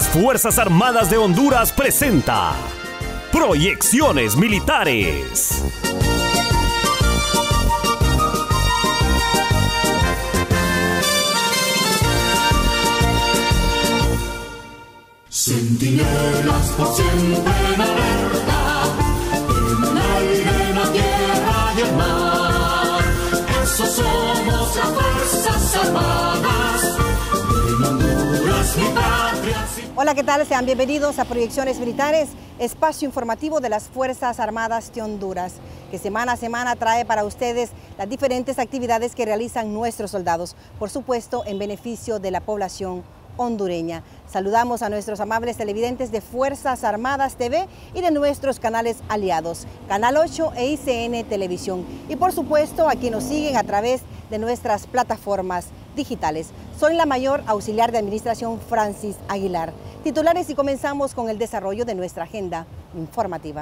Fuerzas Armadas de Honduras presenta Proyecciones Militares. Centinelas por siempre en alerta, en el aire, en la tierra y el mar. Esos somos las Fuerzas Armadas de Honduras, mi patria. Hola, ¿qué tal? Sean bienvenidos a Proyecciones Militares, espacio informativo de las Fuerzas Armadas de Honduras, que semana a semana trae para ustedes las diferentes actividades que realizan nuestros soldados, por supuesto en beneficio de la población hondureña. Saludamos a nuestros amables televidentes de Fuerzas Armadas TV y de nuestros canales aliados, Canal 8 e ICN Televisión. Y por supuesto a quienes nos siguen a través de nuestras plataformas digitales. Soy la mayor auxiliar de administración Francis Aguilar. Titulares y comenzamos con el desarrollo de nuestra agenda informativa.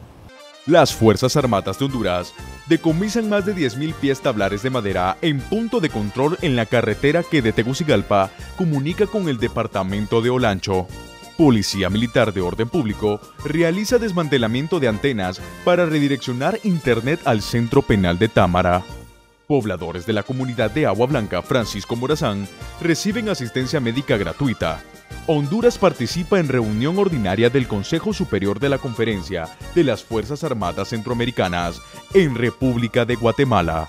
Las Fuerzas Armadas de Honduras decomisan más de 10.000 pies tablares de madera en punto de control en la carretera que de Tegucigalpa comunica con el departamento de Olancho. Policía Militar de Orden Público realiza desmantelamiento de antenas para redireccionar internet al Centro Penal de Támara. Pobladores de la comunidad de Agua Blanca, Francisco Morazán, reciben asistencia médica gratuita. Honduras participa en reunión ordinaria del Consejo Superior de la Conferencia de las Fuerzas Armadas Centroamericanas en República de Guatemala.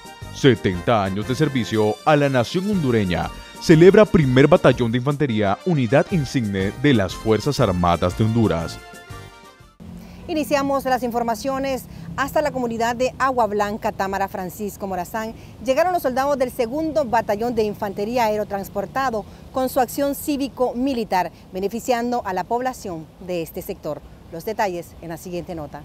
70 años de servicio a la nación hondureña. Celebra Primer Batallón de Infantería, unidad insigne de las Fuerzas Armadas de Honduras. Iniciamos las informaciones hasta la comunidad de Agua Blanca, Támara. Francisco Morazán. Llegaron los soldados del 2º Batallón de Infantería Aerotransportado con su acción cívico-militar, beneficiando a la población de este sector. Los detalles en la siguiente nota.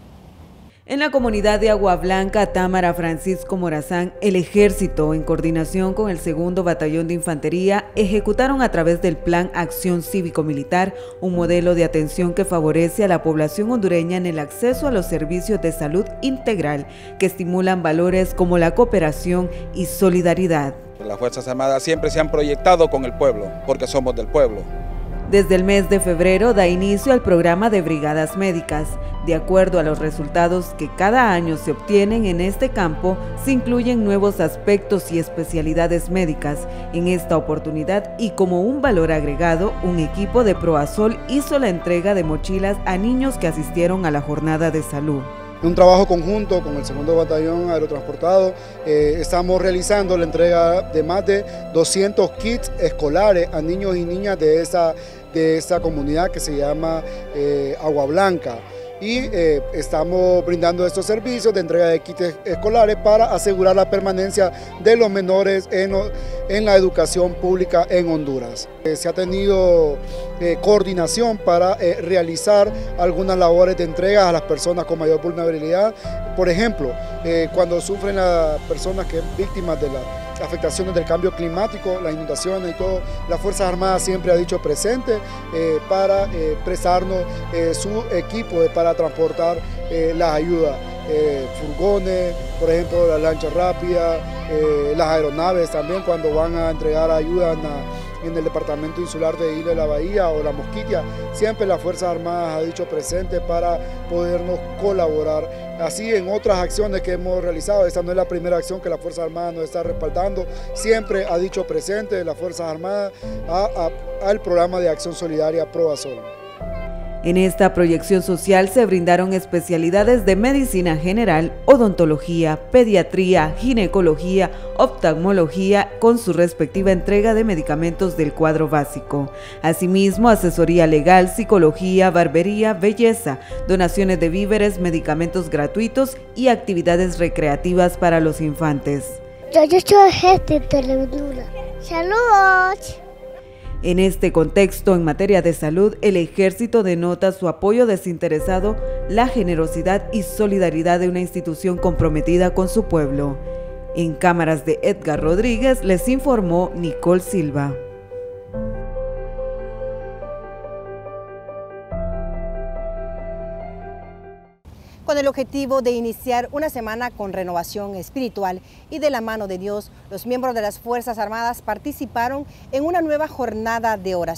En la comunidad de Agua Blanca, Támara, Francisco Morazán, el Ejército, en coordinación con el 2º Batallón de Infantería, ejecutaron a través del Plan Acción Cívico-Militar un modelo de atención que favorece a la población hondureña en el acceso a los servicios de salud integral que estimulan valores como la cooperación y solidaridad. Las Fuerzas Armadas siempre se han proyectado con el pueblo, porque somos del pueblo. Desde el mes de febrero da inicio al programa de brigadas médicas. De acuerdo a los resultados que cada año se obtienen en este campo, se incluyen nuevos aspectos y especialidades médicas. En esta oportunidad y como un valor agregado, un equipo de Proasol hizo la entrega de mochilas a niños que asistieron a la jornada de salud. Un trabajo conjunto con el 2º Batallón Aerotransportado, estamos realizando la entrega de más de 200 kits escolares a niños y niñas de esta comunidad que se llama Agua Blanca. Y estamos brindando estos servicios de entrega de kits escolares para asegurar la permanencia de los menores en la educación pública en Honduras. Se ha tenido coordinación para realizar algunas labores de entrega a las personas con mayor vulnerabilidad. Por ejemplo, cuando sufren las personas que víctimas de las afectaciones del cambio climático, las inundaciones y todo, las Fuerzas Armadas siempre ha dicho presente para prestarnos su equipo para transportar las ayudas, furgones, por ejemplo, las lanchas rápidas, las aeronaves también cuando van a entregar ayuda en el departamento insular de Isla de la Bahía o la Mosquitia. Siempre las Fuerzas Armadas ha dicho presente para podernos colaborar. Así en otras acciones que hemos realizado, esta no es la primera acción que la Fuerza Armada nos está respaldando, siempre ha dicho presente las Fuerzas Armadas al programa de acción solidaria Proasol. En esta proyección social se brindaron especialidades de medicina general, odontología, pediatría, ginecología, oftalmología, con su respectiva entrega de medicamentos del cuadro básico. Asimismo, asesoría legal, psicología, barbería, belleza, donaciones de víveres, medicamentos gratuitos y actividades recreativas para los infantes. Yo soy gente de Honduras. ¡Saludos! En este contexto, en materia de salud, el Ejército denota su apoyo desinteresado, la generosidad y solidaridad de una institución comprometida con su pueblo. En cámaras de Edgar Rodríguez les informó Nicole Silva. con el objetivo de iniciar una semana con renovación espiritual y de la mano de Dios, los miembros de las Fuerzas Armadas participaron en una nueva jornada de oración.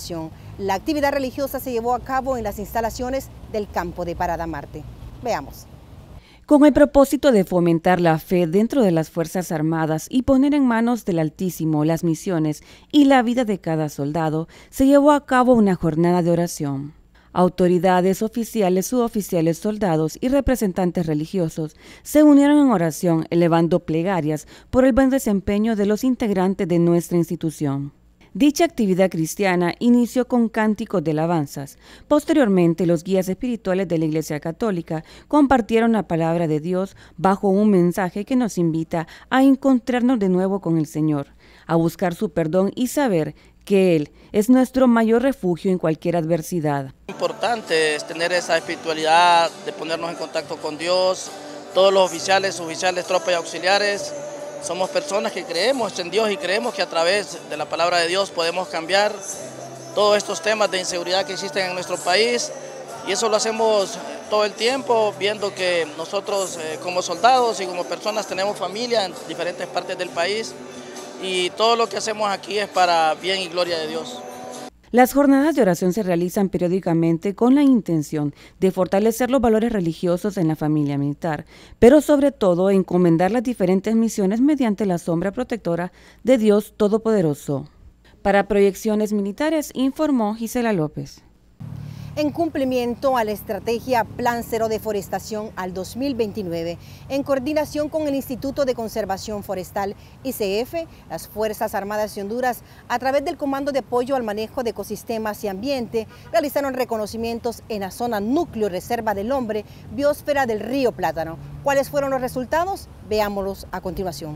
La actividad religiosa se llevó a cabo en las instalaciones del campo de Parada Marte. Veamos. Con el propósito de fomentar la fe dentro de las Fuerzas Armadas y poner en manos del Altísimo las misiones y la vida de cada soldado, se llevó a cabo una jornada de oración. Autoridades, oficiales, suboficiales, soldados y representantes religiosos se unieron en oración elevando plegarias por el buen desempeño de los integrantes de nuestra institución. Dicha actividad cristiana inició con cánticos de alabanzas. Posteriormente, los guías espirituales de la Iglesia Católica compartieron la palabra de Dios bajo un mensaje que nos invita a encontrarnos de nuevo con el Señor, a buscar su perdón y saber que Él es nuestro mayor refugio en cualquier adversidad. Importante es tener esa espiritualidad de ponernos en contacto con Dios. Todos los oficiales, suboficiales, tropas y auxiliares somos personas que creemos en Dios y creemos que a través de la palabra de Dios podemos cambiar todos estos temas de inseguridad que existen en nuestro país, y eso lo hacemos todo el tiempo, viendo que nosotros como soldados y como personas tenemos familia en diferentes partes del país, y todo lo que hacemos aquí es para bien y gloria de Dios. Las jornadas de oración se realizan periódicamente con la intención de fortalecer los valores religiosos en la familia militar, pero sobre todo encomendar las diferentes misiones mediante la sombra protectora de Dios Todopoderoso. Para Proyecciones Militares, informó Gisela López. En cumplimiento a la estrategia Plan Cero Deforestación al 2029, en coordinación con el Instituto de Conservación Forestal ICF, las Fuerzas Armadas de Honduras, a través del Comando de Apoyo al Manejo de Ecosistemas y Ambiente, realizaron reconocimientos en la zona núcleo Reserva del Hombre, biosfera del río Plátano. ¿Cuáles fueron los resultados? Veámoslos a continuación.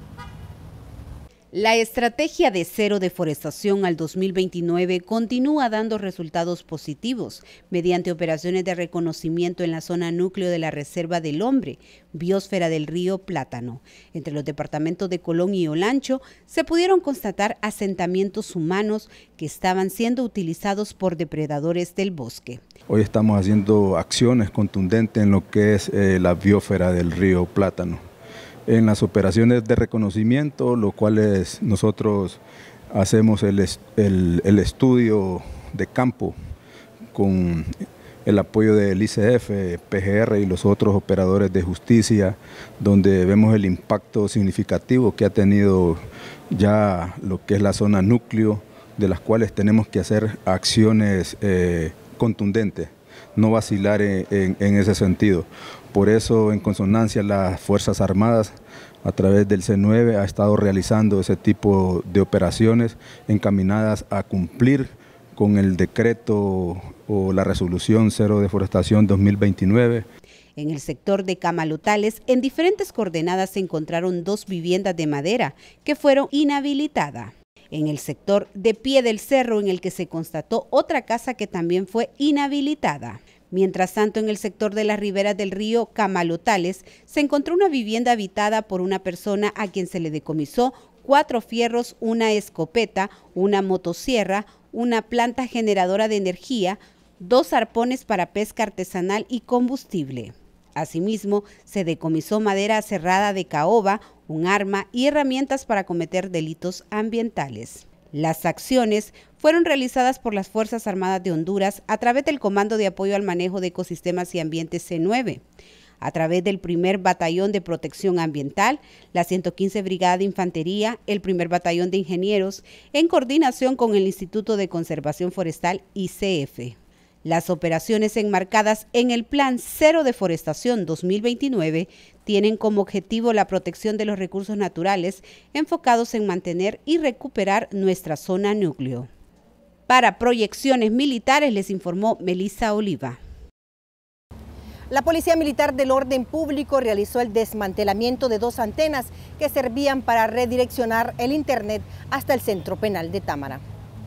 La estrategia de cero deforestación al 2029 continúa dando resultados positivos mediante operaciones de reconocimiento en la zona núcleo de la Reserva del Hombre, biosfera del río Plátano. Entre los departamentos de Colón y Olancho se pudieron constatar asentamientos humanos que estaban siendo utilizados por depredadores del bosque. Hoy estamos haciendo acciones contundentes en lo que es la biosfera del río Plátano. En las operaciones de reconocimiento, lo cuales nosotros hacemos el estudio de campo con el apoyo del ICF, PGR y los otros operadores de justicia, donde vemos el impacto significativo que ha tenido ya lo que es la zona núcleo, de las cuales tenemos que hacer acciones contundentes, no vacilar en ese sentido. Por eso, en consonancia, las Fuerzas Armadas, a través del C9, ha estado realizando ese tipo de operaciones encaminadas a cumplir con el decreto o la resolución Cero Deforestación 2029. En el sector de Camalotales, en diferentes coordenadas se encontraron 2 viviendas de madera que fueron inhabilitadas. En el sector de Pie del Cerro, en el que se constató otra casa que también fue inhabilitada. Mientras tanto, en el sector de las riberas del río Camalotales, se encontró una vivienda habitada por una persona a quien se le decomisó 4 fierros, una escopeta, una motosierra, una planta generadora de energía, 2 arpones para pesca artesanal y combustible. Asimismo, se decomisó madera cerrada de caoba, un arma y herramientas para cometer delitos ambientales. Las acciones fueron realizadas por las Fuerzas Armadas de Honduras a través del Comando de Apoyo al Manejo de Ecosistemas y Ambiente C9, a través del 1er Batallón de Protección Ambiental, la 115 Brigada de Infantería, el 1er Batallón de Ingenieros, en coordinación con el Instituto de Conservación Forestal ICF. Las operaciones enmarcadas en el Plan Cero Deforestación 2029 tienen como objetivo la protección de los recursos naturales enfocados en mantener y recuperar nuestra zona núcleo. Para Proyecciones Militares les informó Melissa Oliva. La Policía Militar del Orden Público realizó el desmantelamiento de 2 antenas que servían para redireccionar el Internet hasta el Centro Penal de Támara.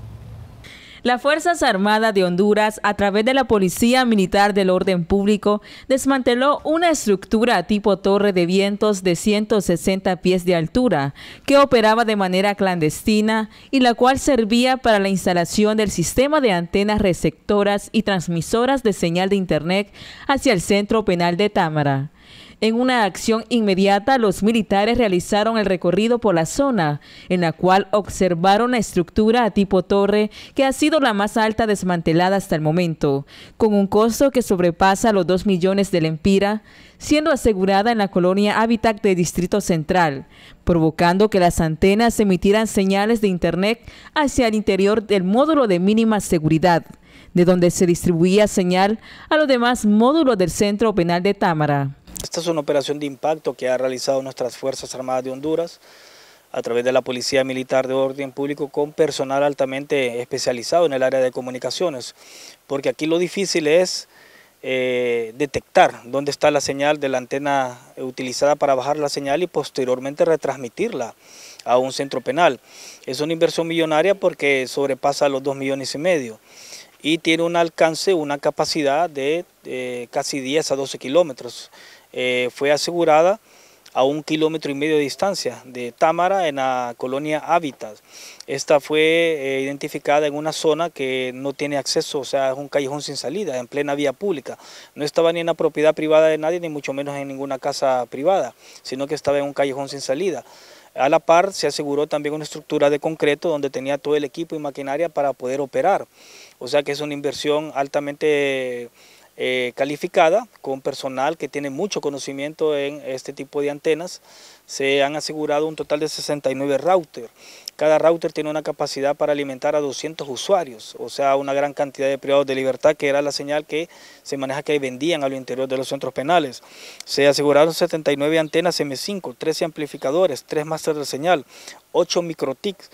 Las Fuerzas Armadas de Honduras, a través de la Policía Militar del Orden Público, desmanteló una estructura tipo torre de vientos de 160 pies de altura, que operaba de manera clandestina y la cual servía para la instalación del sistema de antenas receptoras y transmisoras de señal de Internet hacia el Centro Penal de Támara. En una acción inmediata, los militares realizaron el recorrido por la zona, en la cual observaron la estructura tipo torre que ha sido la más alta desmantelada hasta el momento, con un costo que sobrepasa los 2 millones de lempiras, siendo asegurada en la colonia Hábitat de Distrito Central, provocando que las antenas emitieran señales de internet hacia el interior del módulo de mínima seguridad, de donde se distribuía señal a los demás módulos del Centro Penal de Támara. Esta es una operación de impacto que ha realizado nuestras Fuerzas Armadas de Honduras a través de la Policía Militar de Orden Público con personal altamente especializado en el área de comunicaciones, porque aquí lo difícil es detectar dónde está la señal de la antena utilizada para bajar la señal y posteriormente retransmitirla a un centro penal. Es una inversión millonaria porque sobrepasa los 2,5 millones y tiene un alcance, una capacidad de casi 10 a 12 kilómetros. Fue asegurada a 1,5 kilómetros de distancia de Támara, en la colonia Hábitat. Esta fue identificada en una zona que no tiene acceso, o sea, es un callejón sin salida, en plena vía pública. No estaba ni en la propiedad privada de nadie, ni mucho menos en ninguna casa privada, sino que estaba en un callejón sin salida. A la par se aseguró también una estructura de concreto donde tenía todo el equipo y maquinaria para poder operar. O sea que es una inversión altamente calificada, con personal que tiene mucho conocimiento en este tipo de antenas. Se han asegurado un total de 69 routers. Cada router tiene una capacidad para alimentar a 200 usuarios, o sea, una gran cantidad de privados de libertad, que era la señal que se maneja que vendían al interior de los centros penales. Se aseguraron 79 antenas M5, 13 amplificadores, 3 máster de señal, 8 microtics,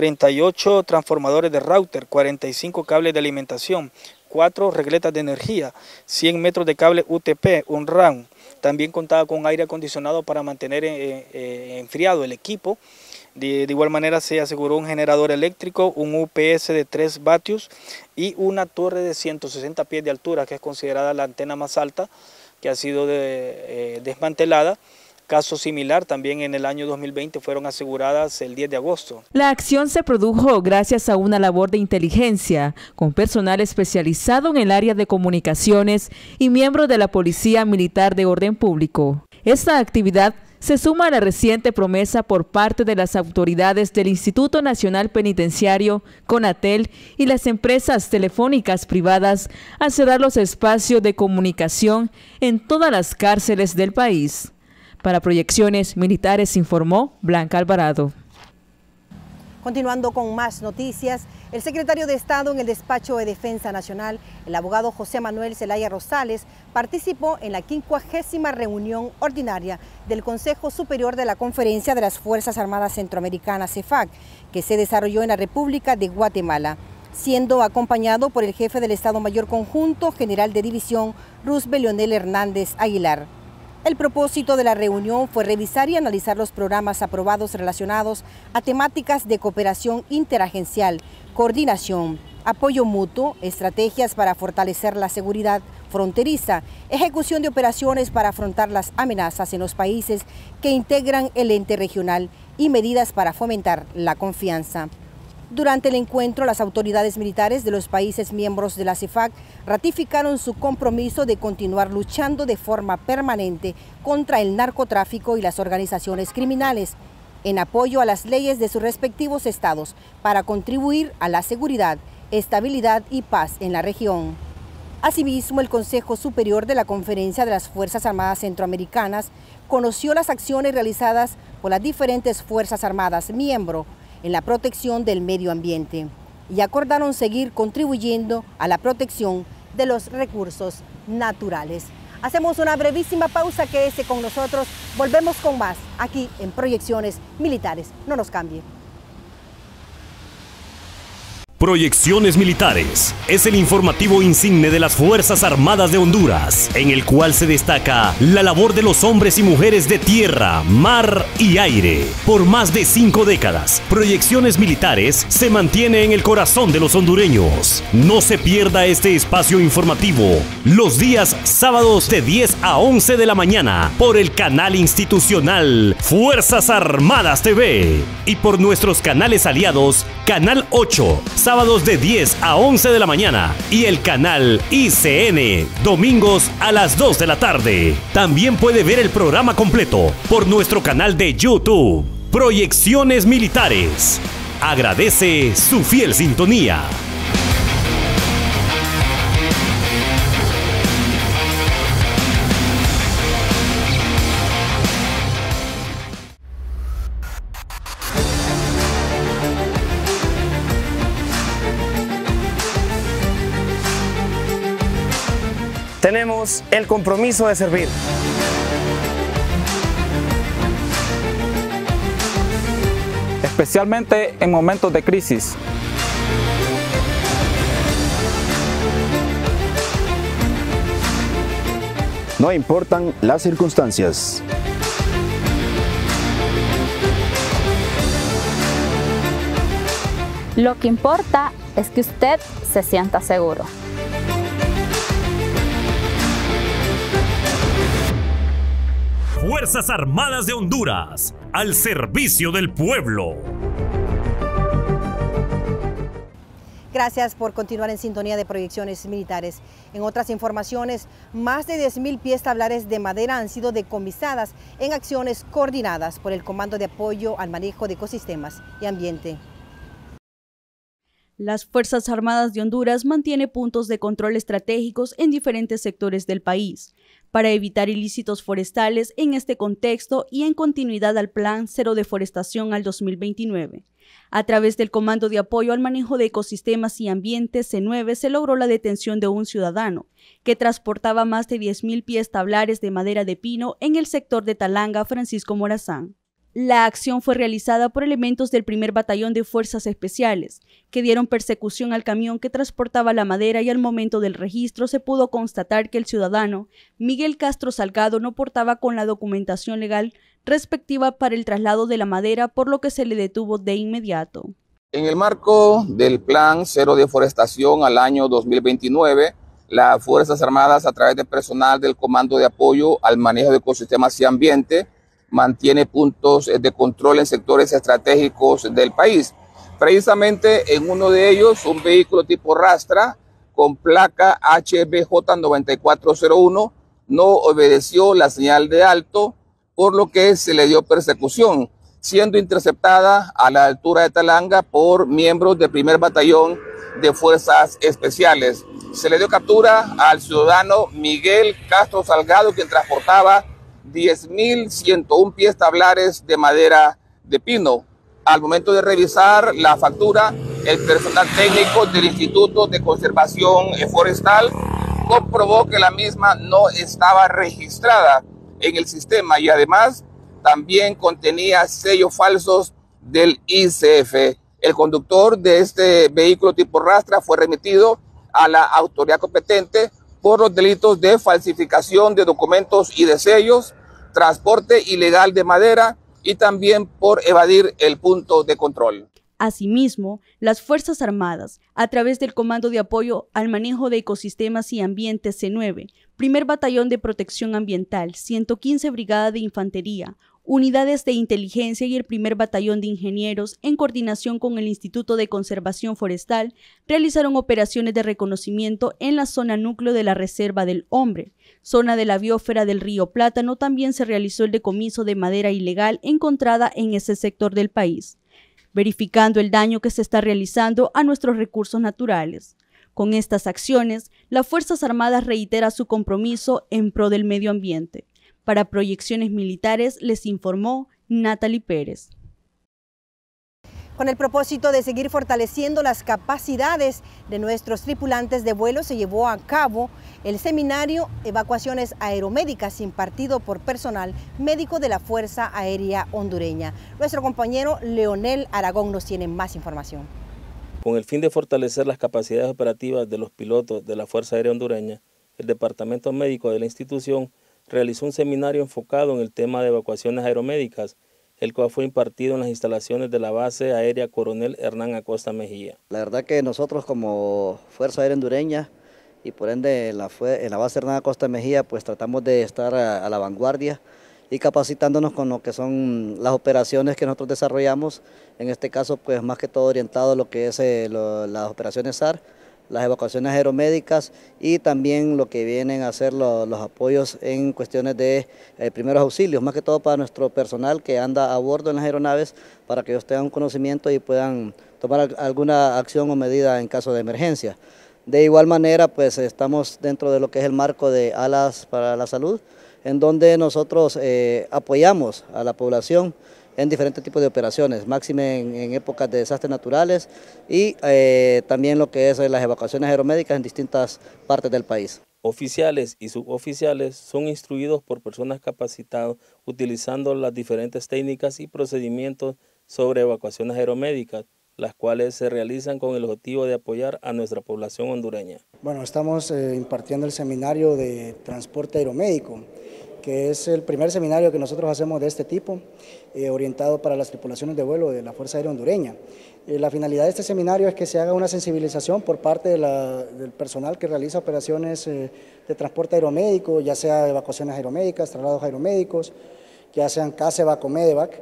38 transformadores de router, 45 cables de alimentación, 4 regletas de energía, 100 metros de cable UTP, un RAM. También contaba con aire acondicionado para mantener enfriado el equipo. De igual manera se aseguró un generador eléctrico, un UPS de 3 vatios y una torre de 160 pies de altura, que es considerada la antena más alta, que ha sido desmantelada. Caso similar también en el año 2020 fueron aseguradas el 10 de agosto. La acción se produjo gracias a una labor de inteligencia con personal especializado en el área de comunicaciones y miembros de la Policía Militar de Orden Público. Esta actividad se suma a la reciente promesa por parte de las autoridades del Instituto Nacional Penitenciario, CONATEL y las empresas telefónicas privadas a cerrar los espacios de comunicación en todas las cárceles del país. Para Proyecciones Militares informó Blanca Alvarado. Continuando con más noticias, el secretario de Estado en el Despacho de Defensa Nacional, el abogado José Manuel Zelaya Rosales, participó en la 50ª reunión ordinaria del Consejo Superior de la Conferencia de las Fuerzas Armadas Centroamericanas, CEFAC, que se desarrolló en la República de Guatemala, siendo acompañado por el jefe del Estado Mayor Conjunto, general de división, Roosevelt Leonel Hernández Aguilar. El propósito de la reunión fue revisar y analizar los programas aprobados relacionados a temáticas de cooperación interagencial, coordinación, apoyo mutuo, estrategias para fortalecer la seguridad fronteriza, ejecución de operaciones para afrontar las amenazas en los países que integran el ente regional y medidas para fomentar la confianza. Durante el encuentro, las autoridades militares de los países miembros de la CEFAC ratificaron su compromiso de continuar luchando de forma permanente contra el narcotráfico y las organizaciones criminales, en apoyo a las leyes de sus respectivos estados para contribuir a la seguridad, estabilidad y paz en la región. Asimismo, el Consejo Superior de la Conferencia de las Fuerzas Armadas Centroamericanas conoció las acciones realizadas por las diferentes Fuerzas Armadas miembro en la protección del medio ambiente y acordaron seguir contribuyendo a la protección de los recursos naturales. Hacemos una brevísima pausa, quédese con nosotros, volvemos con más aquí en Proyecciones Militares. No nos cambie. Proyecciones Militares es el informativo insigne de las Fuerzas Armadas de Honduras, en el cual se destaca la labor de los hombres y mujeres de tierra, mar y aire. Por más de 5 décadas, Proyecciones Militares se mantiene en el corazón de los hondureños. No se pierda este espacio informativo los días sábados de 10 a 11 de la mañana por el canal institucional Fuerzas Armadas TV y por nuestros canales aliados Canal 8, sábados de 10 a 11 de la mañana y el canal ICN, domingos a las 2 de la tarde. También puede ver el programa completo por nuestro canal de YouTube, Proyecciones Militares. Agradece su fiel sintonía. Tenemos el compromiso de servir. Especialmente en momentos de crisis. No importan las circunstancias. Lo que importa es que usted se sienta seguro. Fuerzas Armadas de Honduras, al servicio del pueblo. Gracias por continuar en sintonía de Proyecciones Militares. En otras informaciones, más de 10.000 pies tablares de madera han sido decomisadas en acciones coordinadas por el Comando de Apoyo al Manejo de Ecosistemas y Ambiente. Las Fuerzas Armadas de Honduras mantiene puntos de control estratégicos en diferentes sectores del país para evitar ilícitos forestales en este contexto y en continuidad al Plan Cero Deforestación al 2029. A través del Comando de Apoyo al Manejo de Ecosistemas y Ambiente C9 se logró la detención de un ciudadano que transportaba más de 10.000 pies tablares de madera de pino en el sector de Talanga, Francisco Morazán. La acción fue realizada por elementos del 1er Batallón de Fuerzas Especiales, que dieron persecución al camión que transportaba la madera y al momento del registro se pudo constatar que el ciudadano Miguel Castro Salgado no portaba con la documentación legal respectiva para el traslado de la madera, por lo que se le detuvo de inmediato. En el marco del Plan Cero Deforestación al año 2029, las Fuerzas Armadas, a través de personal del Comando de Apoyo al Manejo de Ecosistemas y Ambiente, mantiene puntos de control en sectores estratégicos del país. Precisamente en uno de ellos, un vehículo tipo Rastra con placa HBJ 9401 no obedeció la señal de alto, por lo que se le dio persecución, siendo interceptada a la altura de Talanga por miembros del 1er Batallón de Fuerzas Especiales. Se le dio captura al ciudadano Miguel Castro Salgado, quien transportaba 10.101 pies tablares de madera de pino. Al momento de revisar la factura, el personal técnico del Instituto de Conservación Forestal comprobó que la misma no estaba registrada en el sistema y además también contenía sellos falsos del ICF. El conductor de este vehículo tipo Rastra fue remitido a la autoridad competente por los delitos de falsificación de documentos y de sellos, transporte ilegal de madera y también por evadir el punto de control. Asimismo, las Fuerzas Armadas, a través del Comando de Apoyo al Manejo de Ecosistemas y Ambiente C9, 1er Batallón de Protección Ambiental, 115 Brigada de Infantería, unidades de inteligencia y el 1er Batallón de Ingenieros, en coordinación con el Instituto de Conservación Forestal, realizaron operaciones de reconocimiento en la zona núcleo de la Reserva del Hombre, zona de la biosfera del río Plátano. También se realizó el decomiso de madera ilegal encontrada en ese sector del país, verificando el daño que se está realizando a nuestros recursos naturales. Con estas acciones, las Fuerzas Armadas reitera su compromiso en pro del medio ambiente. Para Proyecciones Militares les informó Natalie Pérez. Con el propósito de seguir fortaleciendo las capacidades de nuestros tripulantes de vuelo, se llevó a cabo el seminario Evacuaciones Aeromédicas impartido por personal médico de la Fuerza Aérea Hondureña. Nuestro compañero Leonel Aragón nos tiene más información. Con el fin de fortalecer las capacidades operativas de los pilotos de la Fuerza Aérea Hondureña, el Departamento Médico de la institución realizó un seminario enfocado en el tema de evacuaciones aeromédicas, el cual fue impartido en las instalaciones de la base aérea Coronel Hernán Acosta Mejía. La verdad que nosotros como Fuerza Aérea Hondureña y por ende en la base Hernán Acosta Mejía pues tratamos de estar a la vanguardia y capacitándonos con lo que son las operaciones que nosotros desarrollamos, en este caso pues más que todo orientado a lo que es las operaciones SAR, las evacuaciones aeromédicas y también lo que vienen a ser los apoyos en cuestiones de primeros auxilios, más que todo para nuestro personal que anda a bordo en las aeronaves, para que ellos tengan un conocimiento y puedan tomar alguna acción o medida en caso de emergencia. De igual manera, pues estamos dentro de lo que es el marco de Alas para la Salud, en donde nosotros apoyamos a la población en diferentes tipos de operaciones, máxime en épocas de desastres naturales y también lo que es las evacuaciones aeromédicas en distintas partes del país. Oficiales y suboficiales son instruidos por personas capacitadas utilizando las diferentes técnicas y procedimientos sobre evacuaciones aeromédicas, las cuales se realizan con el objetivo de apoyar a nuestra población hondureña. Bueno, estamos impartiendo el seminario de transporte aeromédico, que es el primer seminario que nosotros hacemos de este tipo, orientado para las tripulaciones de vuelo de la Fuerza Aérea Hondureña. La finalidad de este seminario es que se haga una sensibilización por parte del personal que realiza operaciones de transporte aeromédico, ya sea evacuaciones aeromédicas, traslados aeromédicos, ya sean CASEVAC o MEDEVAC,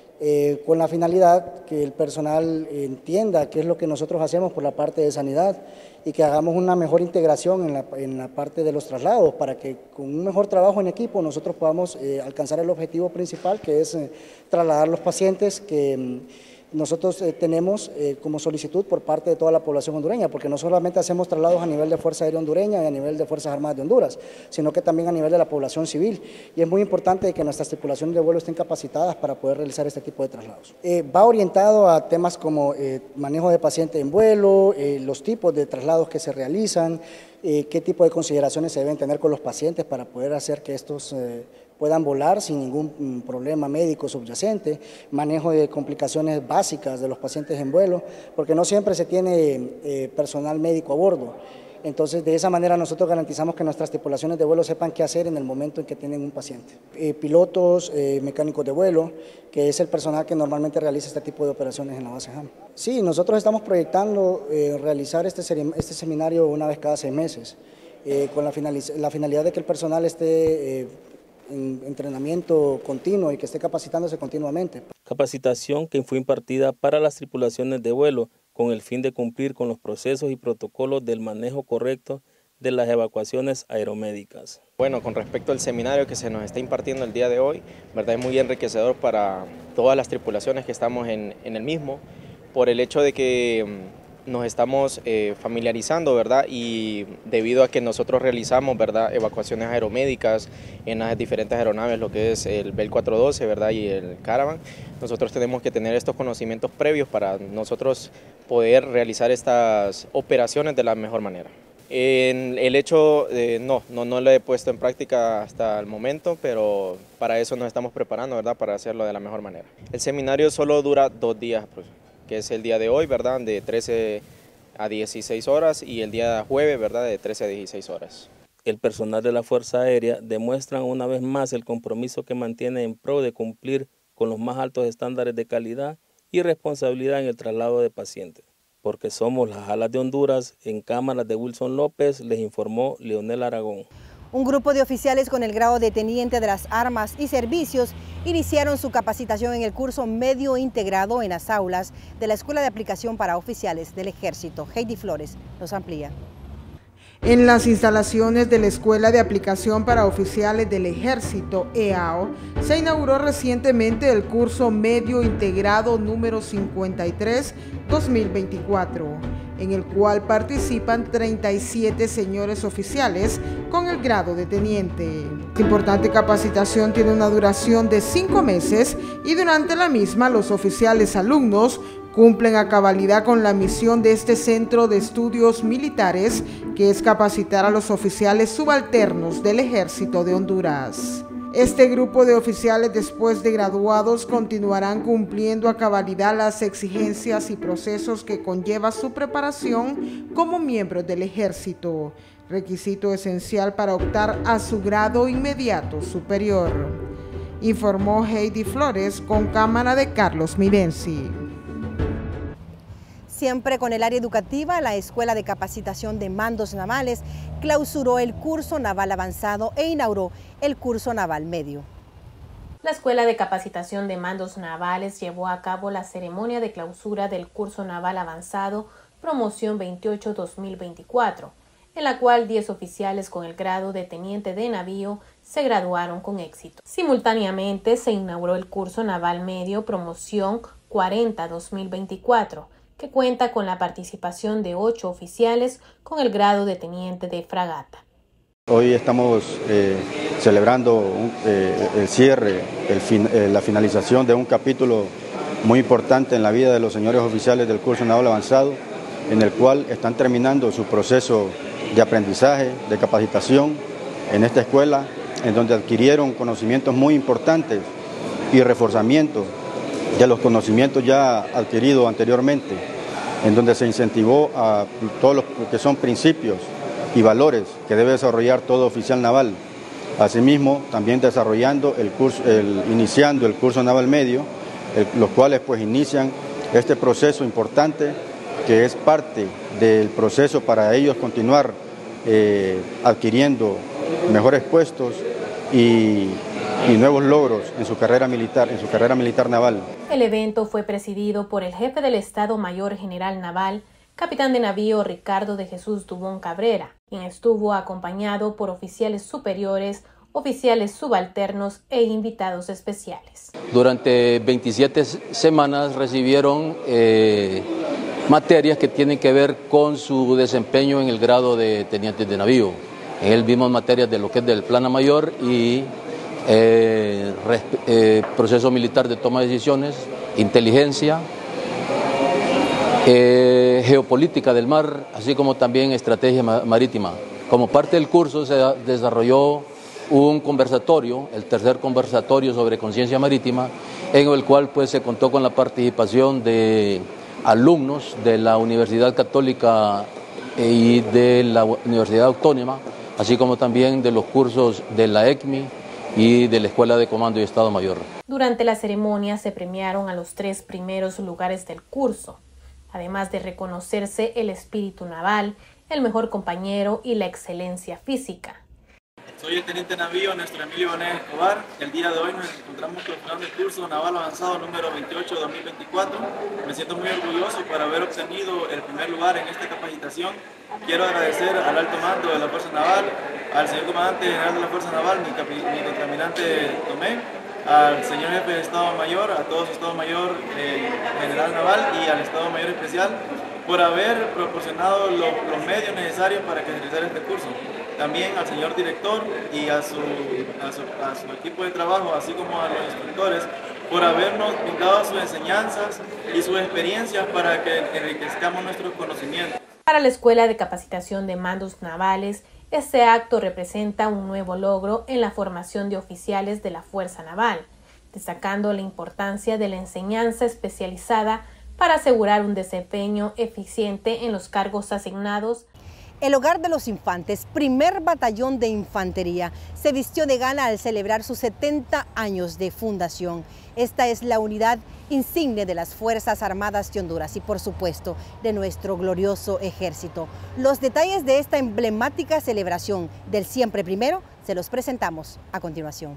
con la finalidad que el personal entienda qué es lo que nosotros hacemos por la parte de sanidad y que hagamos una mejor integración en la parte de los traslados para que con un mejor trabajo en equipo nosotros podamos alcanzar el objetivo principal, que es trasladar los pacientes que nosotros tenemos como solicitud por parte de toda la población hondureña, porque no solamente hacemos traslados a nivel de Fuerza Aérea Hondureña y a nivel de Fuerzas Armadas de Honduras, sino que también a nivel de la población civil, y es muy importante que nuestras tripulaciones de vuelo estén capacitadas para poder realizar este tipo de traslados. Va orientado a temas como manejo de pacientes en vuelo, los tipos de traslados que se realizan, qué tipo de consideraciones se deben tener con los pacientes para poder hacer que estos puedan volar sin ningún problema médico subyacente, manejo de complicaciones básicas de los pacientes en vuelo, porque no siempre se tiene personal médico a bordo. Entonces, de esa manera nosotros garantizamos que nuestras tripulaciones de vuelo sepan qué hacer en el momento en que tienen un paciente. Pilotos, mecánicos de vuelo, que es el personal que normalmente realiza este tipo de operaciones en la base HAM. Sí, nosotros estamos proyectando realizar este seminario una vez cada 6 meses, con la finalidad de que el personal esté en entrenamiento continuo y que esté capacitándose continuamente. Capacitación que fue impartida para las tripulaciones de vuelo con el fin de cumplir con los procesos y protocolos del manejo correcto de las evacuaciones aeromédicas. Bueno, con respecto al seminario que se nos está impartiendo el día de hoy, ¿verdad? Es muy enriquecedor para todas las tripulaciones que estamos en el mismo, por el hecho de que nos estamos familiarizando, ¿verdad? Y debido a que nosotros realizamos, ¿verdad?, evacuaciones aeromédicas en las diferentes aeronaves, lo que es el Bell 412, ¿verdad?, y el Caravan, nosotros tenemos que tener estos conocimientos previos para nosotros poder realizar estas operaciones de la mejor manera. En el hecho, no lo he puesto en práctica hasta el momento, pero para eso nos estamos preparando, ¿verdad?, para hacerlo de la mejor manera. El seminario solo dura 2 días, pues, que es el día de hoy, ¿verdad?, de 13 a 16 horas y el día jueves, ¿verdad?, de 13 a 16 horas. El personal de la Fuerza Aérea demuestra una vez más el compromiso que mantiene en pro de cumplir con los más altos estándares de calidad y responsabilidad en el traslado de pacientes. Porque somos las Alas de Honduras, en cámaras de Wilson López, les informó Leonel Aragón. Un grupo de oficiales con el grado de teniente de las armas y servicios iniciaron su capacitación en el curso medio integrado en las aulas de la Escuela de Aplicación para Oficiales del Ejército. Heidi Flores nos amplía. En las instalaciones de la Escuela de Aplicación para Oficiales del Ejército, EAO, se inauguró recientemente el curso medio integrado número 53-2024, en el cual participan 37 señores oficiales con el grado de teniente. Esta importante capacitación tiene una duración de 5 meses y durante la misma los oficiales alumnos cumplen a cabalidad con la misión de este centro de estudios militares, que es capacitar a los oficiales subalternos del Ejército de Honduras. Este grupo de oficiales, después de graduados, continuarán cumpliendo a cabalidad las exigencias y procesos que conlleva su preparación como miembros del Ejército, requisito esencial para optar a su grado inmediato superior, informó Heidi Flores con cámara de Carlos Mirenzi. Siempre con el área educativa, la Escuela de Capacitación de Mandos Navales clausuró el curso naval avanzado e inauguró el curso naval medio. La Escuela de Capacitación de Mandos Navales llevó a cabo la ceremonia de clausura del curso naval avanzado Promoción 28-2024, en la cual 10 oficiales con el grado de teniente de navío se graduaron con éxito. Simultáneamente se inauguró el curso naval medio Promoción 40-2024, que cuenta con la participación de 8 oficiales con el grado de teniente de fragata. Hoy estamos celebrando el cierre, la finalización de un capítulo muy importante en la vida de los señores oficiales del curso naval avanzado, en el cual están terminando su proceso de aprendizaje, de capacitación en esta escuela, en donde adquirieron conocimientos muy importantes y reforzamiento de los conocimientos ya adquiridos anteriormente, en donde se incentivó a todos los que son principios y valores que debe desarrollar todo oficial naval. Asimismo, también desarrollando iniciando el curso naval medio, los cuales pues inician este proceso importante que es parte del proceso para ellos continuar adquiriendo mejores puestos y nuevos logros en su carrera militar naval. El evento fue presidido por el jefe del Estado Mayor General Naval, capitán de navío Ricardo de Jesús Dubón Cabrera, quien estuvo acompañado por oficiales superiores, oficiales subalternos e invitados especiales. Durante 27 semanas recibieron materias que tienen que ver con su desempeño en el grado de teniente de navío. En él vimos materias de lo que es del plana mayor y proceso militar de toma de decisiones, inteligencia, geopolítica del mar, así como también estrategia marítima. Como parte del curso se desarrolló un conversatorio, el tercer conversatorio sobre conciencia marítima, en el cual pues se contó con la participación de alumnos de la Universidad Católica y de la Universidad Autónoma, así como también de los cursos de la ECMI y de la Escuela de Comando y Estado Mayor. Durante la ceremonia se premiaron a los 3 primeros lugares del curso, además de reconocerse el espíritu naval, el mejor compañero y la excelencia física. Soy el teniente navío Néstor Emilio Bonet Escobar. El día de hoy nos encontramos clausurando el curso naval avanzado número 28-2024. Me siento muy orgulloso por haber obtenido el primer lugar en esta capacitación. Quiero agradecer al alto mando de la Fuerza Naval, al señor comandante general de la Fuerza Naval, mi contraalmirante Tomé, al señor jefe de Estado Mayor, a todo su Estado Mayor General Naval y al Estado Mayor Especial por haber proporcionado los medios necesarios para que se realizara este curso. También al señor director y a su equipo de trabajo, así como a los instructores, por habernos brindado sus enseñanzas y sus experiencias para que enriquezcamos nuestros conocimientos. Para la Escuela de Capacitación de Mandos Navales, este acto representa un nuevo logro en la formación de oficiales de la Fuerza Naval, destacando la importancia de la enseñanza especializada para asegurar un desempeño eficiente en los cargos asignados. El Hogar de los Infantes, primer batallón de infantería, se vistió de gala al celebrar sus 70 años de fundación. Esta es la unidad insigne de las Fuerzas Armadas de Honduras y, por supuesto, de nuestro glorioso ejército. Los detalles de esta emblemática celebración del siempre primero se los presentamos a continuación.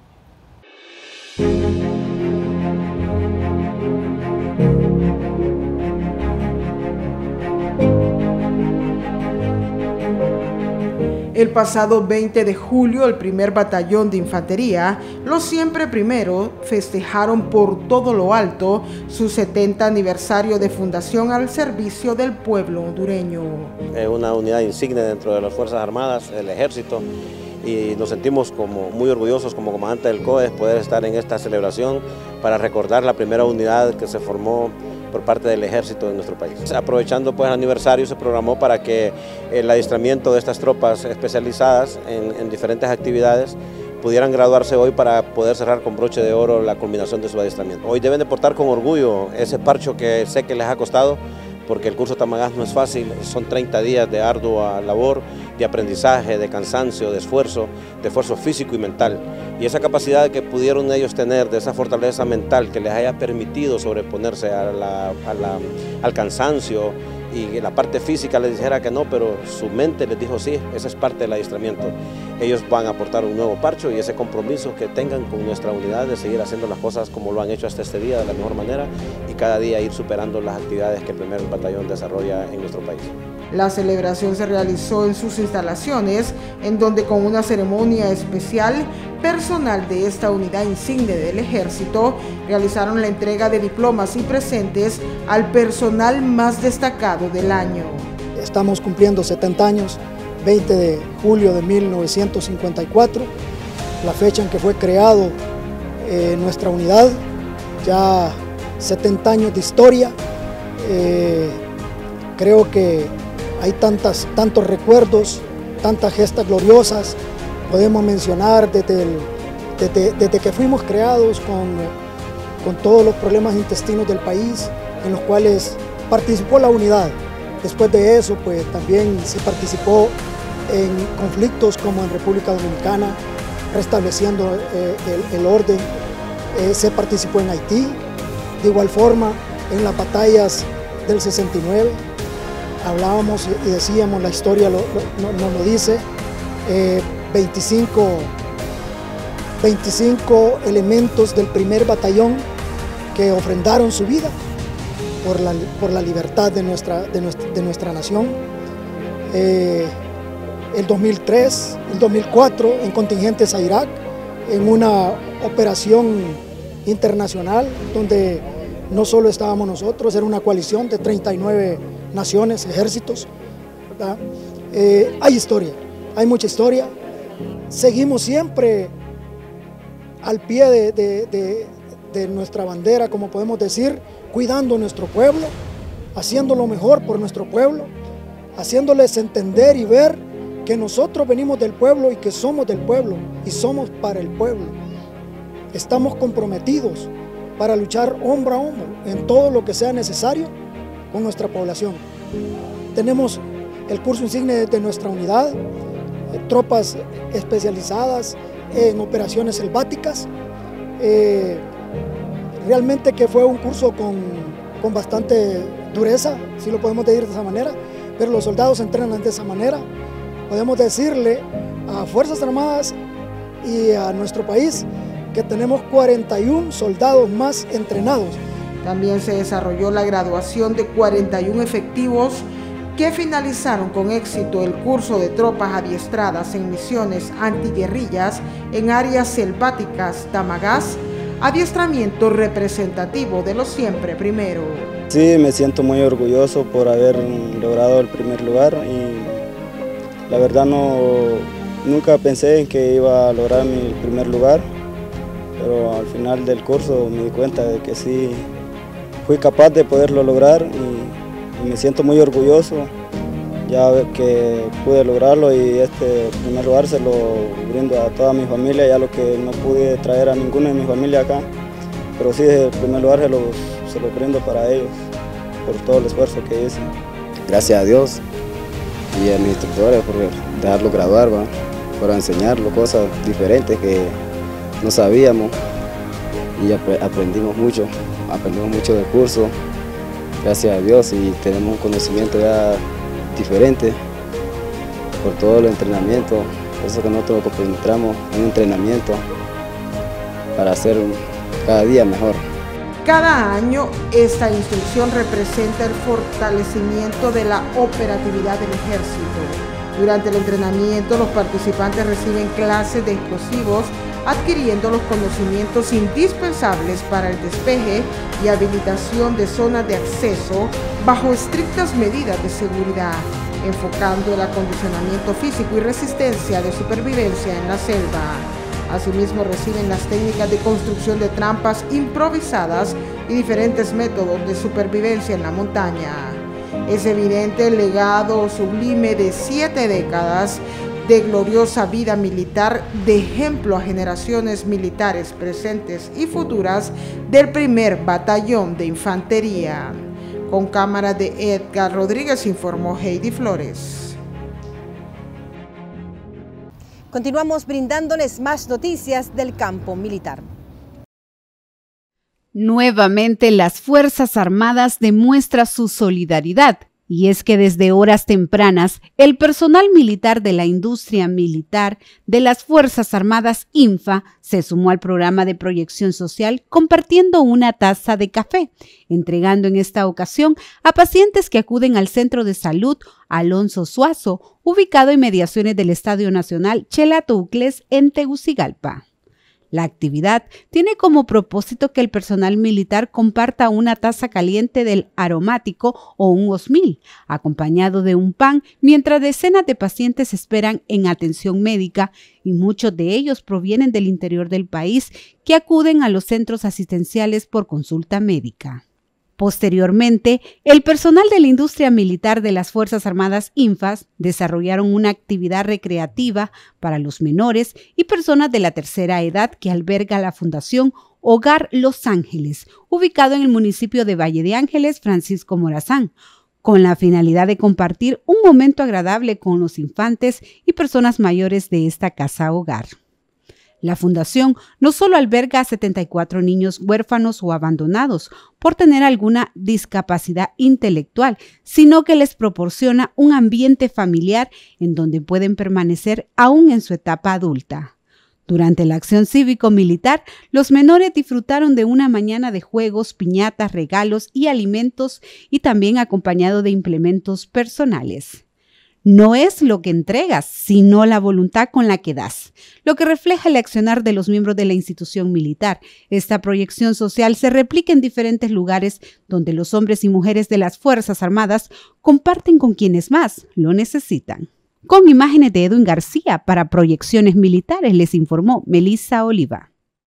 El pasado 20 de julio, el primer batallón de infantería, los siempre primero, festejaron por todo lo alto su 70 aniversario de fundación al servicio del pueblo hondureño. Es una unidad insigne dentro de las Fuerzas Armadas, el Ejército, y nos sentimos como muy orgullosos como comandante del COES poder estar en esta celebración para recordar la primera unidad que se formó por parte del ejército de nuestro país. Aprovechando pues el aniversario, se programó para que el adiestramiento de estas tropas especializadas en diferentes actividades pudieran graduarse hoy para poder cerrar con broche de oro la culminación de su adiestramiento. Hoy deben de portar con orgullo ese parcho que sé que les ha costado, porque el curso Tamagás no es fácil, son 30 días de ardua labor, de aprendizaje, de cansancio, de esfuerzo físico y mental. Y esa capacidad que pudieron ellos tener, de esa fortaleza mental que les haya permitido sobreponerse al cansancio y la parte física les dijera que no, pero su mente les dijo sí, esa es parte del adiestramiento. Ellos van a aportar un nuevo parcho y ese compromiso que tengan con nuestra unidad de seguir haciendo las cosas como lo han hecho hasta este día de la mejor manera y cada día ir superando las actividades que el primer batallón desarrolla en nuestro país. La celebración se realizó en sus instalaciones, en donde con una ceremonia especial, personal de esta unidad insigne del Ejército realizaron la entrega de diplomas y presentes al personal más destacado del año. Estamos cumpliendo 70 años, 20 de julio de 1954, la fecha en que fue creado nuestra unidad, ya 70 años de historia. Creo que hay tantos recuerdos, tantas gestas gloriosas. Podemos mencionar desde que fuimos creados con todos los problemas intestinos del país, en los cuales participó la unidad. Después de eso, pues también se participó en conflictos como en República Dominicana, restableciendo el orden. Se participó en Haití, de igual forma en las batallas del 69. Hablábamos y decíamos, la historia nos lo dice, 25 elementos del primer batallón que ofrendaron su vida por la libertad de nuestra nación. El 2003, el 2004 en contingentes a Irak, en una operación internacional donde no solo estábamos nosotros, era una coalición de 39 naciones, ejércitos, ¿verdad? Hay historia, hay mucha historia. Seguimos siempre al pie de nuestra bandera, como podemos decir, cuidando nuestro pueblo, haciendo lo mejor por nuestro pueblo, haciéndoles entender y ver que nosotros venimos del pueblo y que somos del pueblo y somos para el pueblo. Estamos comprometidos para luchar hombro a hombro en todo lo que sea necesario con nuestra población. Tenemos el curso insigne de nuestra unidad, tropas especializadas en operaciones selváticas. Realmente que fue un curso con bastante dureza, si lo podemos decir de esa manera, pero los soldados se entrenan de esa manera. Podemos decirle a Fuerzas Armadas y a nuestro país que tenemos 41 soldados más entrenados. También se desarrolló la graduación de 41 efectivos que finalizaron con éxito el curso de tropas adiestradas en misiones antiguerrillas en áreas selváticas Tamagás, adiestramiento representativo de los siempre primero. Sí, me siento muy orgulloso por haber logrado el primer lugar y la verdad nunca pensé en que iba a lograr mi primer lugar, pero al final del curso me di cuenta de que sí fui capaz de poderlo lograr y me siento muy orgulloso ya que pude lograrlo y este primer lugar se lo brindo a toda mi familia, ya lo que no pude traer a ninguno de mi familia acá, pero sí el primer lugar se lo brindo para ellos por todo el esfuerzo que hice. Gracias a Dios y a mis instructores por dejarlo graduar, por enseñarlo cosas diferentes que no sabíamos y aprendimos mucho del curso, gracias a Dios, y tenemos un conocimiento ya diferente por todo el entrenamiento, eso que nosotros entramos en un entrenamiento para hacer cada día mejor. Cada año esta instrucción representa el fortalecimiento de la operatividad del ejército. Durante el entrenamiento los participantes reciben clases de explosivos, adquiriendo los conocimientos indispensables para el despeje y habilitación de zonas de acceso bajo estrictas medidas de seguridad, enfocando el acondicionamiento físico y resistencia de supervivencia en la selva. Asimismo, reciben las técnicas de construcción de trampas improvisadas y diferentes métodos de supervivencia en la montaña. Es evidente el legado sublime de 7 décadas de gloriosa vida militar, de ejemplo a generaciones militares presentes y futuras del primer batallón de infantería. Con cámara de Edgar Rodríguez informó Heidi Flores. Continuamos brindándoles más noticias del campo militar. Nuevamente las Fuerzas Armadas demuestran su solidaridad Y es que desde horas tempranas, el personal militar de la industria militar de las Fuerzas Armadas INFA se sumó al programa de proyección social compartiendo una taza de café, entregando en esta ocasión a pacientes que acuden al Centro de Salud Alonso Suazo, ubicado en mediaciones del Estadio Nacional Chelato Uclés en Tegucigalpa. La actividad tiene como propósito que el personal militar comparta una taza caliente del aromático o un osmil, acompañado de un pan, mientras decenas de pacientes esperan en atención médica y muchos de ellos provienen del interior del país que acuden a los centros asistenciales por consulta médica. Posteriormente, el personal de la industria militar de las Fuerzas Armadas INFAS desarrollaron una actividad recreativa para los menores y personas de la tercera edad que alberga la Fundación Hogar Los Ángeles, ubicado en el municipio de Valle de Ángeles, Francisco Morazán, con la finalidad de compartir un momento agradable con los infantes y personas mayores de esta casa hogar. La fundación no solo alberga a 74 niños huérfanos o abandonados por tener alguna discapacidad intelectual, sino que les proporciona un ambiente familiar en donde pueden permanecer aún en su etapa adulta. Durante la acción cívico-militar, los menores disfrutaron de una mañana de juegos, piñatas, regalos y alimentos y también acompañado de implementos personales. No es lo que entregas, sino la voluntad con la que das, lo que refleja el accionar de los miembros de la institución militar. Esta proyección social se replica en diferentes lugares donde los hombres y mujeres de las Fuerzas Armadas comparten con quienes más lo necesitan. Con imágenes de Edwin García para Proyecciones Militares, les informó Melissa Oliva.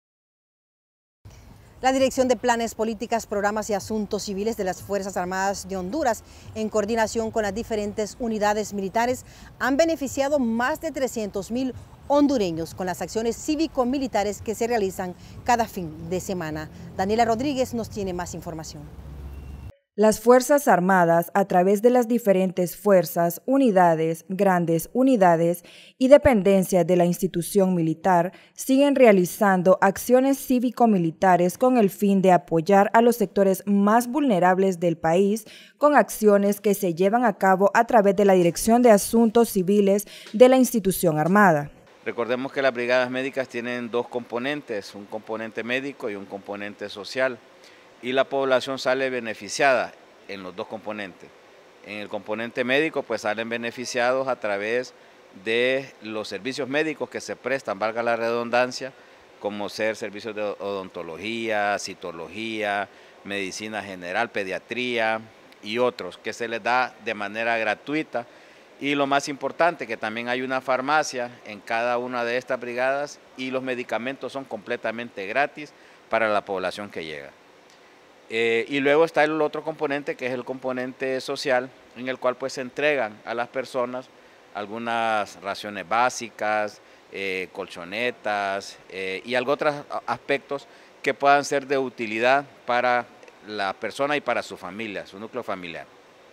La Dirección de Planes, Políticas, Programas y Asuntos Civiles de las Fuerzas Armadas de Honduras, en coordinación con las diferentes unidades militares, han beneficiado más de 300.000 hondureños con las acciones cívico-militares que se realizan cada fin de semana. Daniela Rodríguez nos tiene más información. Las Fuerzas Armadas, a través de las diferentes fuerzas, unidades, grandes unidades y dependencias de la institución militar, siguen realizando acciones cívico-militares con el fin de apoyar a los sectores más vulnerables del país, con acciones que se llevan a cabo a través de la Dirección de Asuntos Civiles de la institución armada. Recordemos que las brigadas médicas tienen dos componentes, un componente médico y un componente social. Y la población sale beneficiada en los dos componentes. En el componente médico pues salen beneficiados a través de los servicios médicos que se prestan, valga la redundancia, como ser servicios de odontología, citología, medicina general, pediatría y otros que se les da de manera gratuita. Y lo más importante, que también hay una farmacia en cada una de estas brigadas y los medicamentos son completamente gratis para la población que llega. Y luego está el otro componente, que es el componente social, en el cual pues se entregan a las personas algunas raciones básicas, colchonetas y otros aspectos que puedan ser de utilidad para la persona y para su familia, su núcleo familiar.